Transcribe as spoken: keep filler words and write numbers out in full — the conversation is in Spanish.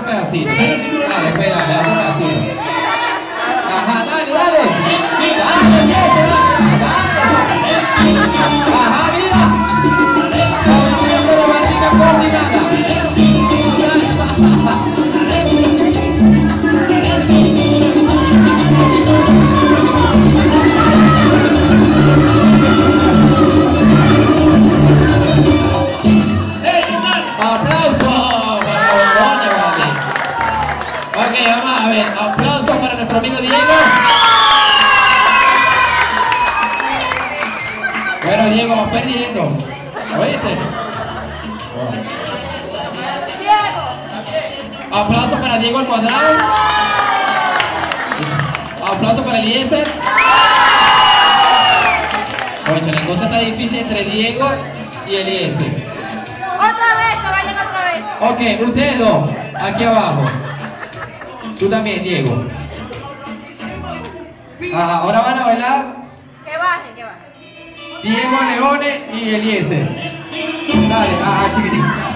otro pedacito. Dale, espera, dale, otro pedacito. Ajá, dale, dale. Dale, empieza, dale, dale. Ajá, mira. Movimiento de barriga coordinada. Aplauso para los bombones, vale. Ok, vamos a ver. Aplauso para nuestro amigo Diego. Bueno, Diego, vas perdiendo. ¿Oíste? Aplauso para Diego al cuadrado. Aplauso para Eliezer. Oye, la cosa está difícil entre Diego y Eliezer. Otra vez, que vayan otra vez. Ok, ustedes dos, aquí abajo. Tú también, Diego. Ajá, ahora van a bailar Que baje, que baje. Diego Leone y Eliezer. Dale, ajá, chiquitín.